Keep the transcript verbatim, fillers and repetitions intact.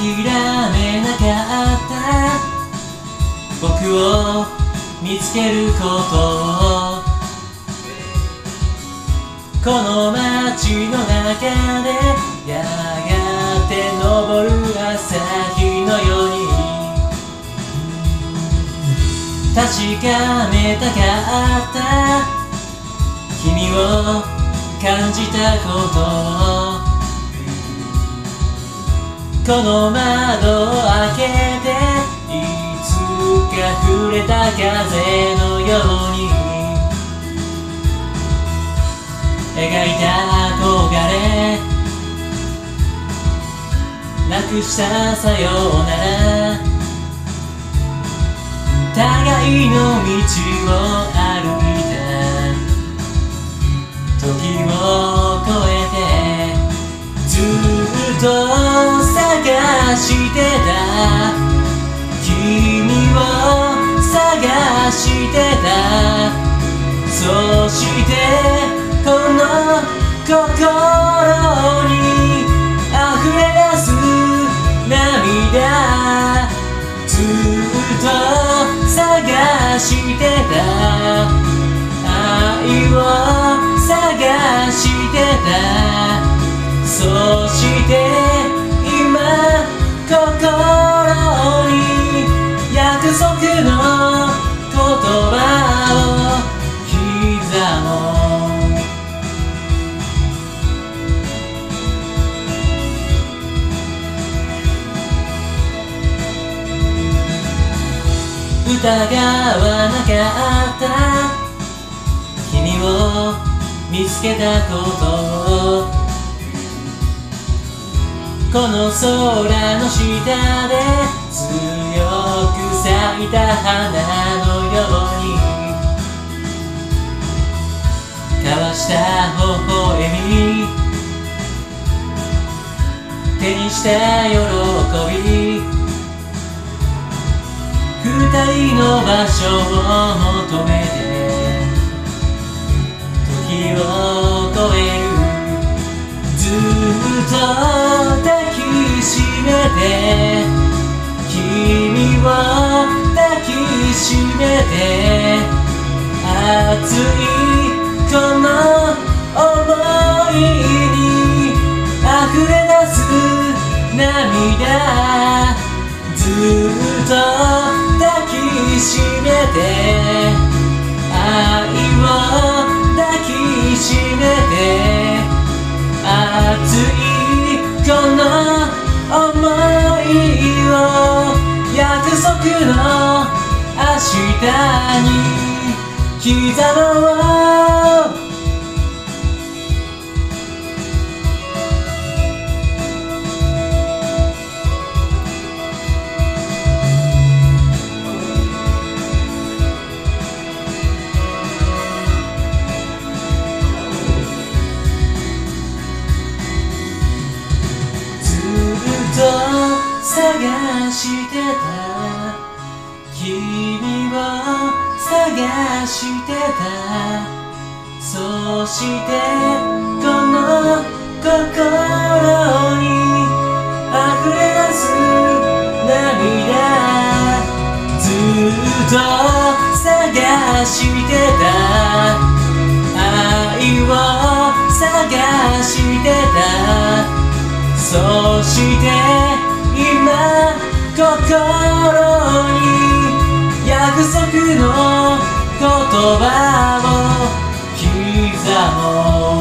めなかった僕を見つけることをこの街の中でやがて昇る朝日のように確かめたかった君を感じたことをこの窓を開けていつか触れた風のように描いた憧れなくしたさようなら互いの道を歩いた時を超えてずっと探してた君を探してたそしてこの心に溢れ出す涙ずっと探してた愛を探してたそして今心に約束の言葉を刻もう疑わなかった君を見つけたことをこの空の下で強く咲いた花のように交わした微笑み手にした喜び二人の場所を求めて時を超えるずっと抱きしめて君を抱きしめて熱いこの想いに溢れ出す涙ずっと抱きしめて愛を抱きしめて熱いこの想いを約束の明日に刻もう探してた君を探してたそしてこの心に溢れ出す涙ずっと探してた愛を探してたそして今心に約束の言葉を刻もう